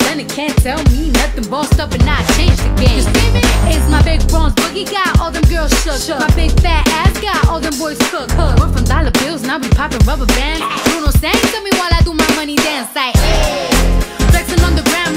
done it, can't tell me nothing. Bossed up and I changed the game. You screaming? It's my big bronze boogie, got all them girls shook. My big fat ass got all them boys cooked. We're from dollar bills, now we poppin' rubber bands. Bruno sang to me while I do my money dance. Like, flexin' on the ground.